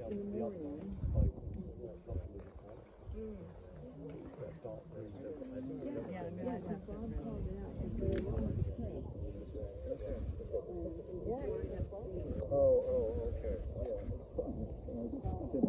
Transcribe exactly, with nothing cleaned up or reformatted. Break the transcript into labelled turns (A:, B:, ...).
A: in the morning.
B: Mm.
A: Yeah, yeah, yeah. Bob called it out and said, "Oh, it's great."
C: Oh, oh, okay. Yeah.